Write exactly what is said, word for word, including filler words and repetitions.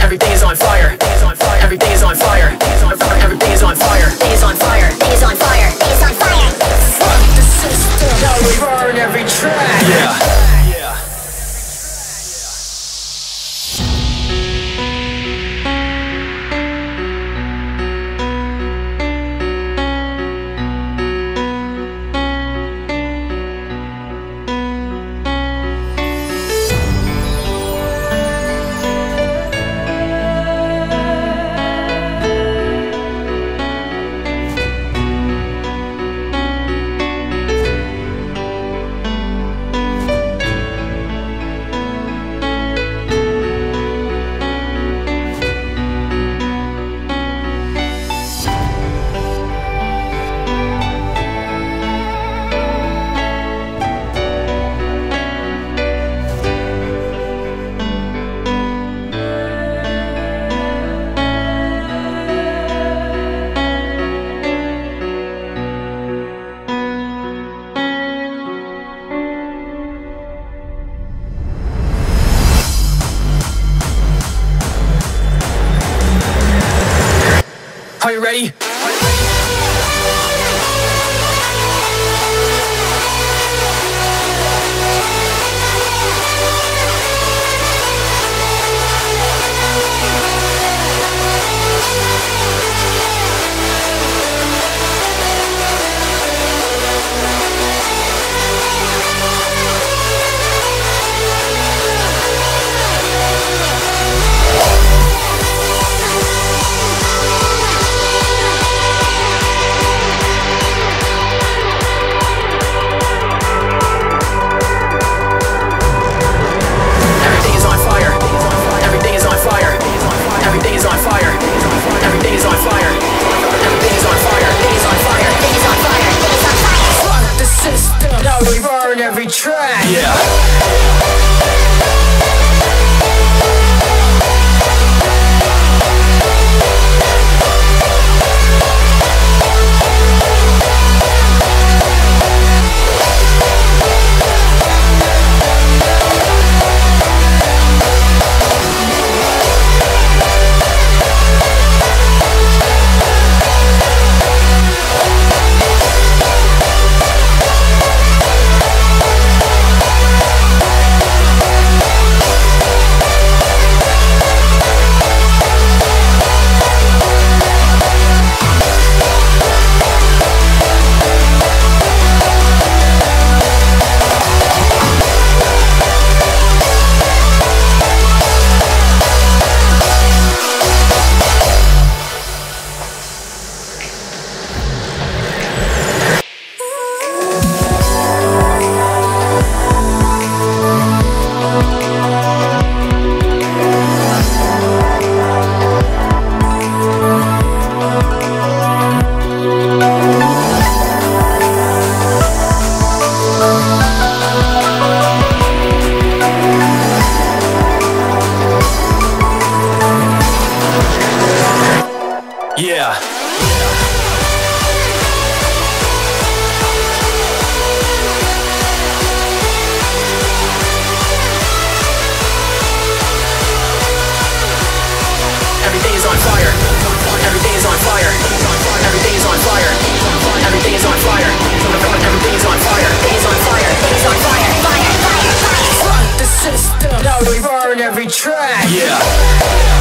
Everything is on fire. Everything is on fire. Everything is on fire. Everything is on fire. Everything is on fire. Everything is on fire. Fuck the system. Now we burn every track. Yeah. Are you ready? Every track. Yeah. Yeah. Everything is on fire. Everything is on fire. Everything is on fire. Everything is on fire. Everything is on fire. Everything is on fire. Everything is on fire. Fire, fire, fire. Fuck the system. Now we burn every track. Yeah.